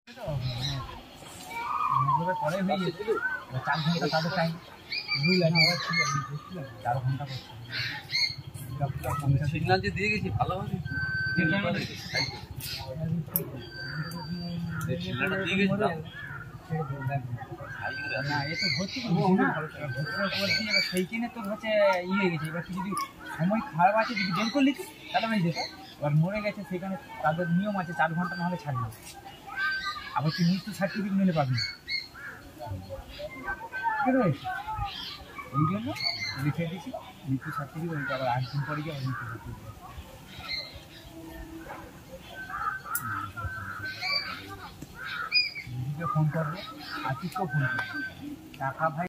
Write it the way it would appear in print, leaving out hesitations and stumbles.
Signal যে দিয়ে গেছি ভালো হবে সেইখানে তোর হচ্ছে ইয়ে হয়ে গেছে। এবার তুই যদি সময় খারাপ আছে যদি বের করলি তাহলে হয়ে যেত। এবার মরে গেছে সেখানে তাদের নিয়ম আছে 4 ঘন্টা না হলে ছাড়বে। আবার তুই মৃত্যু সার্টিফিকেট নিলে পাবি না। ঠিক আছে, এই জন্য লিখে দিচ্ছি মৃত্যু সার্টিফিকেট। আবার 8 দিন পরে গিয়ে আবার মৃত্যু সার্টিফিকেট ফোন করবে, আতিককেও ফোন করবে, টাকা ভাই